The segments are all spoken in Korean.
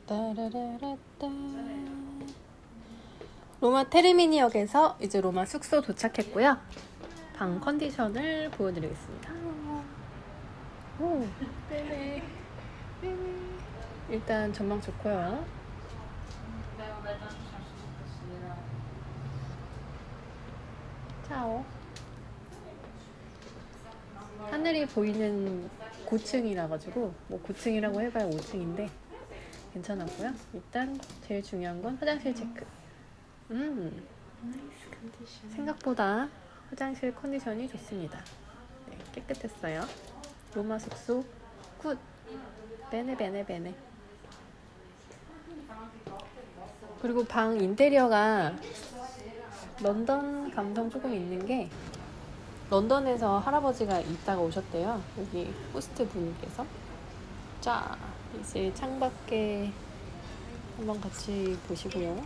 따라라라따. 로마 테르미니역에서 이제 로마 숙소 도착했고요. 방 컨디션을 보여드리겠습니다. 오, 네네. 일단 전망 좋고요. 차오. 하늘이 보이는 고층이라 가지고 뭐 고층이라고 해봐야 5층인데 괜찮았고요. 일단 제일 중요한 건 화장실 체크. 생각보다 화장실 컨디션이 좋습니다. 네, 깨끗했어요. 로마 숙소 굿. 베네. 그리고 방 인테리어가 런던 감성 조금 있는 게, 런던에서 할아버지가 있다가 오셨대요. 여기 호스트 분께서. 자, 이제 창밖에 한번 같이 보시고요.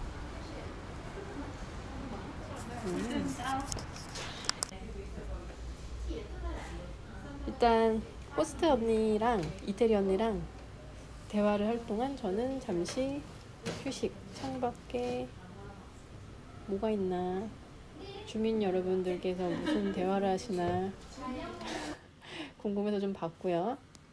일단 호스트 언니랑 이태리 언니랑 대화를 할 동안 저는 잠시 휴식. 창밖에 뭐가 있나, 주민 여러분들께서 무슨 대화를 하시나 궁금해서 좀 봤고요.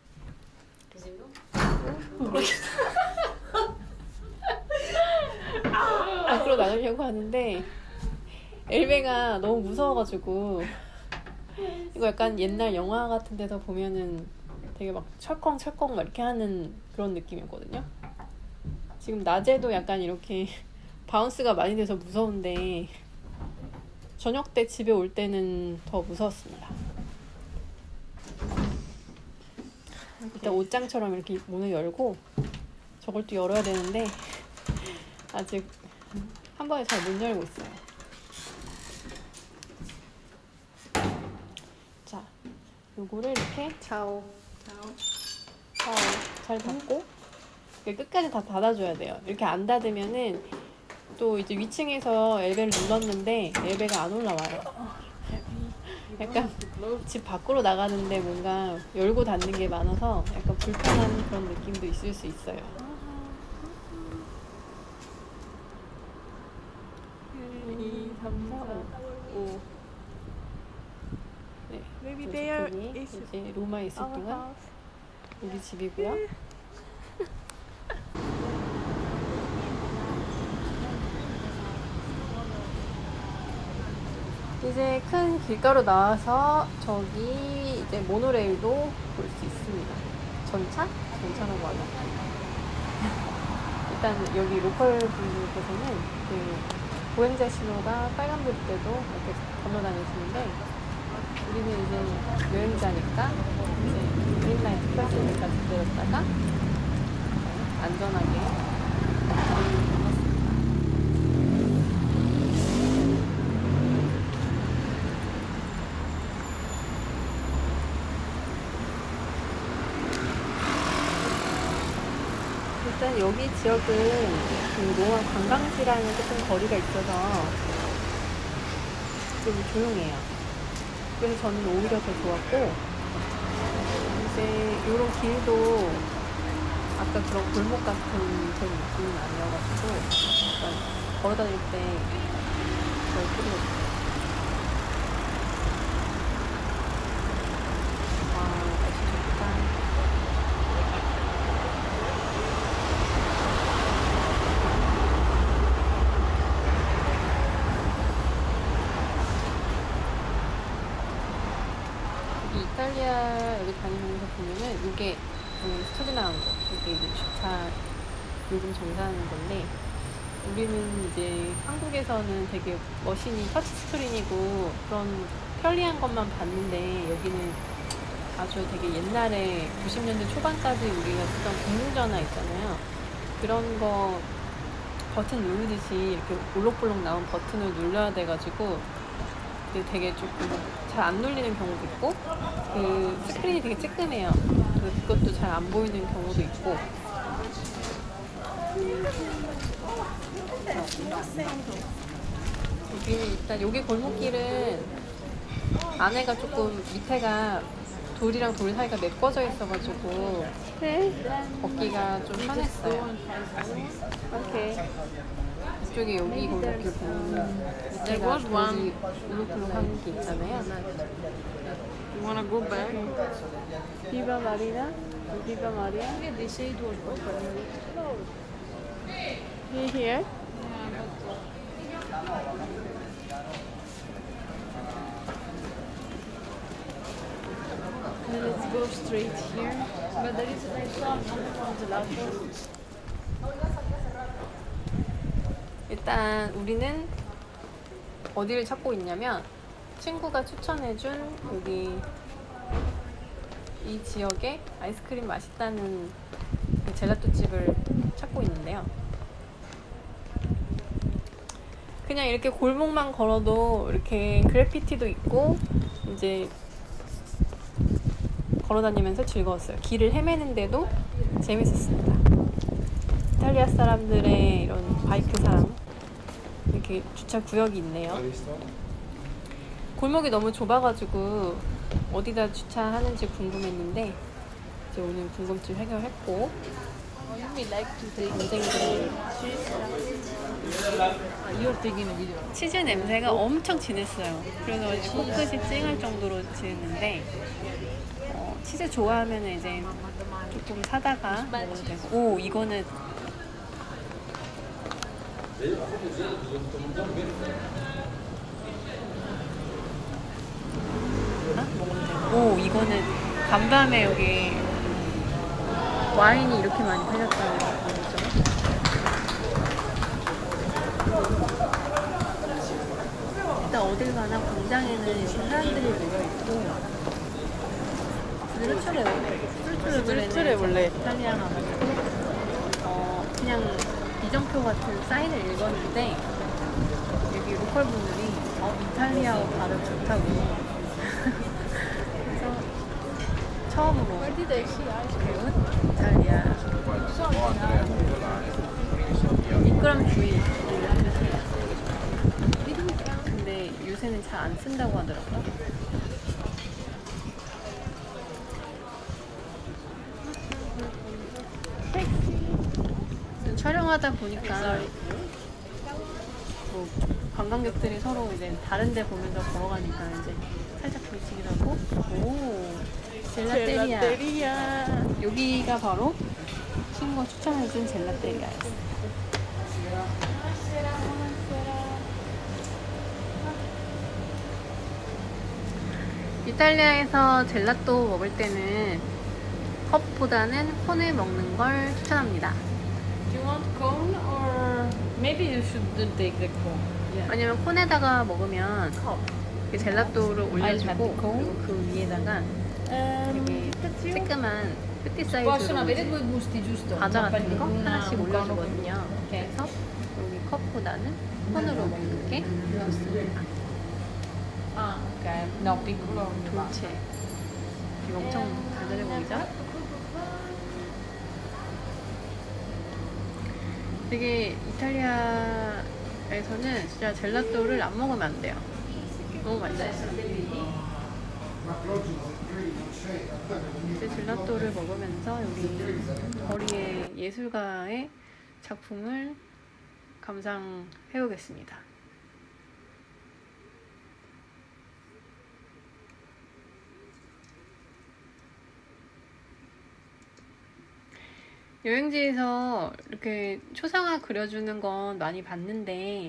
밖으로 나가려고 하는데 엘베가 너무 무서워가지고, 이거 약간 옛날 영화 같은 데서 보면은 되게 막 철컹철컹 막 이렇게 하는 그런 느낌이었거든요. 지금 낮에도 약간 이렇게 바운스가 많이 돼서 무서운데 저녁 때 집에 올 때는 더 무서웠습니다. 일단 옷장처럼 이렇게 문을 열고 저걸 또 열어야 되는데 아직 한 번에 잘 못 열고 있어요. 자, 요거를 이렇게 차오 잘 닫고 끝까지 다 닫아줘야 돼요. 이렇게 안 닫으면은 또 이제 위층에서 엘베를 눌렀는데 엘베가 안 올라와요. 약간 집 밖으로 나가는데 뭔가 열고 닫는 게 많아서 약간 불편한 그런 느낌도 있을 수 있어요. 1, 2, 3, 4, 5. 네, Maybe there is 이제 로마에 있을 our 동안 house. 우리 집이고요. 이제 큰 길가로 나와서 저기 이제 모노레일도 볼 수 있습니다. 전차라고 하나? 일단 여기 로컬 분들께서는 그 보행자 신호가 빨간불 때도 이렇게 건너다니시는데, 우리는 이제 여행자니까 이제 그린라이트 켜질 때까지 기다렸다가 안전하게 일단 여기 지역은 그 로마 관광지랑은 조금 거리가 있어서 좀 조용해요. 그래서 저는 오히려 더 좋았고, 이제 이런 길도 아까 그런 골목 같은 그런 느낌은 아니어가지고 약간 걸어다닐 때 덜 뿌리였어요. 와, 날씨 좋다. 이탈리아 여기 다니면서 보면은 이게 스토리 나온 거, 이게 이제 주차 요금 정산하는 건데, 우리는 이제 한국에서는 되게 머신이 터치 스크린이고 그런 편리한 것만 봤는데, 여기는 아주 되게 옛날에 90년대 초반까지 우리가 쓰던 공중전화 있잖아요. 그런 거 버튼 누르듯이 이렇게 볼록볼록 나온 버튼을 눌러야 돼가지고 되게 조금 잘 안 눌리는 경우도 있고, 그 스크린이 되게 쬐끔해요. 그래서 그것도 잘 안 보이는 경우도 있고. 여기 일단 여기 골목길은 안에가 조금 밑에가 돌이랑 돌 사이가 메꿔져 있어가지고 걷기가 좀 편했어요. Okay. 이쪽에 여기 골목길 보면 밑에가 돌이 울룩울룩한 게 있잖아요. You wanna go back? Viva Marina? Viva Maria? Yeah, they say it was open. You here? Let's go straight here. But there is a nice shop on the left. 일단 우리는 어디를 찾고 있냐면 친구가 추천해준 여기 이 지역에 아이스크림 맛있다는 그 젤라또 집을 찾고 있는데요. 그냥 이렇게 골목만 걸어도 이렇게 그래피티도 있고 이제 걸어다니면서 즐거웠어요. 길을 헤매는데도 재밌었습니다. 이탈리아 사람들의 이런 바이크 사랑, 이렇게 주차 구역이 있네요. 골목이 너무 좁아가지고 어디다 주차하는지 궁금했는데 이제 오늘 궁금증 해결했고, We like to take 전쟁들 you're taking a video. 치즈 냄새가 엄청 진했어요. 그래서 이제 코끝이 찡할 정도로 진했는데 치즈 좋아하면 이제 조금 사다가 먹어도 되고. 오, 이거는 먹으면 되고. 오, 이거는 간밤에 여기 와인이 이렇게 많이 팔렸다는 거죠. 일단 어딜 가나 광장에는 이렇게 사람들이 모여있고, 스트레블레는 이탈리아 가가지고 그냥 이정표 같은 사인을 읽었는데 여기 로컬 분들이 이탈리아어 발음 좋다고 그래서 처음으로 배운 이탈리아 미끄럼주의. 근데 요새는 잘 안 쓴다고 하더라고요. 촬영하다 보니까 뭐 관광객들이 서로 이제 다른 데 보면서 걸어가니까 이제 살짝 부딪히기도 하고. 오, 젤라테리아. 여기가 바로 친구가 추천해준 젤라테리아였어요. 이탈리아에서 젤라또 먹을 때는 컵보다는 콘을 먹는 걸 추천합니다. Do you want cone or maybe you shouldn't take the cone? Yeah. 왜냐면 콘에다가 먹으면 그 젤라또를 올려주고 cone. 그리고 그 위에다가 되게 쬐끄만 푸티 Possono avere 사이즈로 due gusti, giusto? 과자 같은 거 Una- 하나씩 un cono 올려주거든요. Okay. 그래서 여기 컵보다는 콘으로 먹는 게 좋습니다. Ah, ok. No, piccolo. 돌체. 이거 엄청 달달해 보이죠? 되게 이탈리아에서는 진짜 젤라또를 안 먹으면 안 돼요. 너무 맛있어요. 이제 젤라또를 먹으면서 여기 거리의 예술가의 작품을 감상해보겠습니다. 여행지에서 이렇게 초상화 그려주는 건 많이 봤는데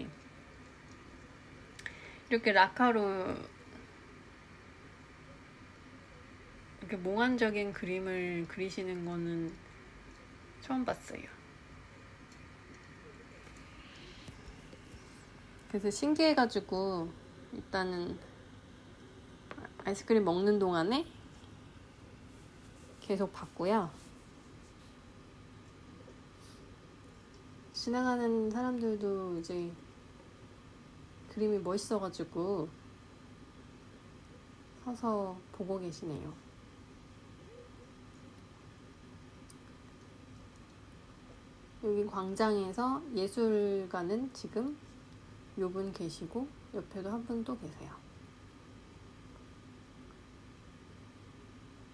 이렇게 라카로 이렇게 몽환적인 그림을 그리시는 거는 처음 봤어요. 그래서 신기해가지고 일단은 아이스크림 먹는 동안에 계속 봤고요. 지나가는 사람들도 이제 그림이 멋있어가지고 서서 보고 계시네요. 여기 광장에서 예술가는 지금 요 분 계시고 옆에도 한 분 또 계세요.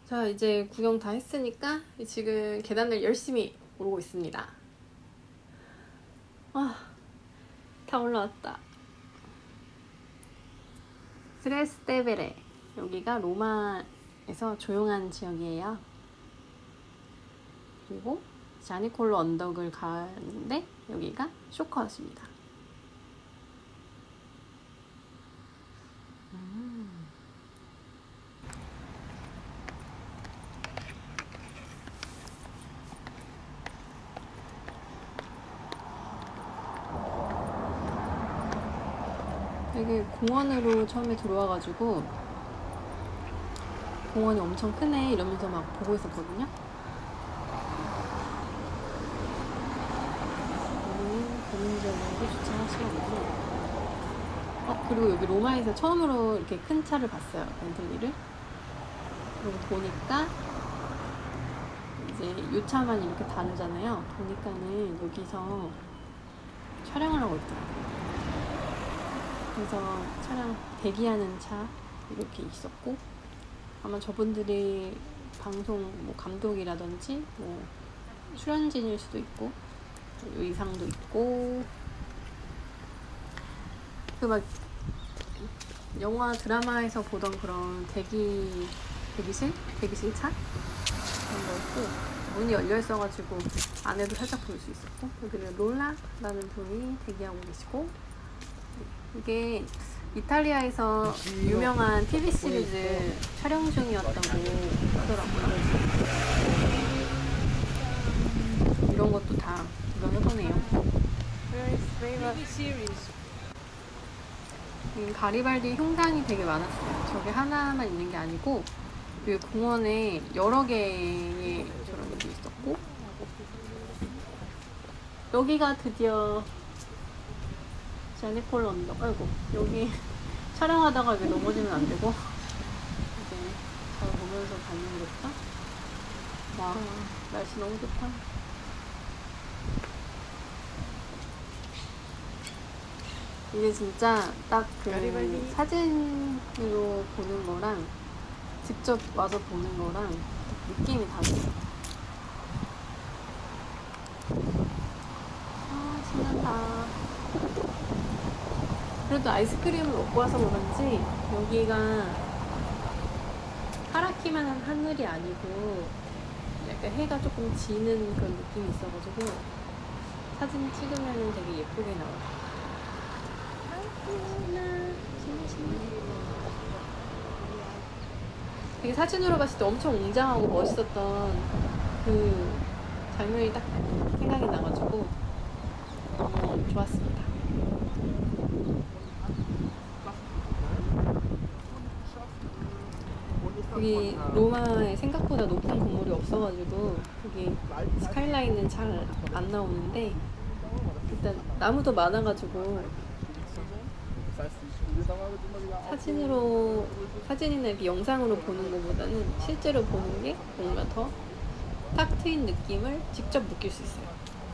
자, 이제 구경 다 했으니까 지금 계단을 열심히 오르고 있습니다. 다 올라왔다. 트레스테베레, 여기가 로마에서 조용한 지역이에요. 그리고 자니콜로 언덕을 가는데 여기가 쇼커하우스입니다. 되게 공원으로 처음에 들어와가지고 공원이 엄청 크네 이러면서 막 보고 있었거든요. 여기는 개인적으로 주차하시거든요. 그리고 여기 로마에서 처음으로 이렇게 큰 차를 봤어요. 벤틀리를. 그리고 보니까 이제 요 차만 이렇게 다르잖아요. 보니까는 여기서 촬영을 하고 있더라고요. 그래서 차량 대기하는 차 이렇게 있었고, 아마 저분들이 방송 뭐 감독이라든지 뭐 출연진일 수도 있고, 의상도 있고, 그 막 영화 드라마에서 보던 그런 대기실 차 그런 거였고, 문이 열려 있어가지고 안에도 살짝 볼 수 있었고, 여기는 롤라라는 분이 대기하고 계시고, 이게 이탈리아에서 유명한 TV 시리즈 촬영 중이었다고 하더라고요. 이런 것도 다 구경해보네요. TV series. 가리발디 흉당이 되게 많았어요. 저게 하나만 있는 게 아니고 이 공원에 여러 개의 저런 게 있었고, 여기가 드디어 자니콜로 언덕. 아이고, 여기 촬영하다가 여기 넘어지면 안 되고 이제 잘 보면서 가는 거죠. 와, 날씨 너무 좋다. 이게 진짜 딱 그 사진으로 보는 거랑 직접 와서 보는 거랑 느낌이 다르죠. 신난다. 그래도 아이스크림을 먹고 와서 그런지 여기가 파랗기만 한 하늘이 아니고 약간 해가 조금 지는 그런 느낌이 있어가지고 사진 찍으면 되게 예쁘게 나와요. 되게 사진으로 봤을 때 엄청 웅장하고 멋있었던 그 장면이 딱 생각이 나가지고 너무 좋았습니다. 여기 로마에 생각보다 높은 건물이 없어가지고 여기 스카이라인은 잘 안 나오는데, 일단 나무도 많아가지고 사진이나 이렇게 영상으로 보는 것보다는 실제로 보는 게 뭔가 더 탁 트인 느낌을 직접 느낄 수 있어요.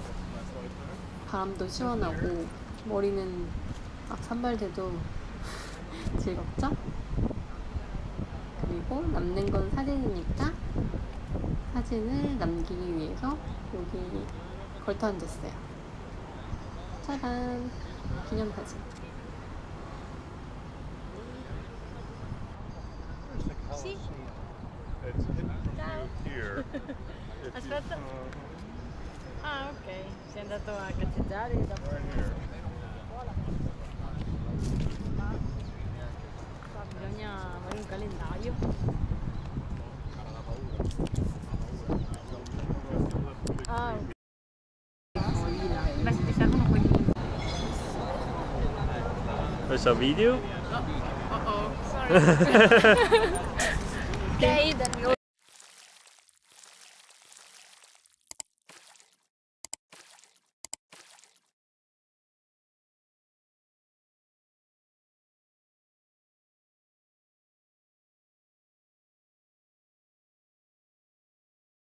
바람도 시원하고 머리는 막 산발돼도 즐겁죠? 그리고 남는 건 사진이니까 사진을 남기기 위해서 여기 걸터 앉았어요. 짜란! 기념사진. Sì. Ciao. Aspetta. Ah, ok. Sei andato a cazzeggiare da qua bisogna avere un calendario. Ah, beh, se ti servono quelli. Questo video? Oh, sorry. Ok, then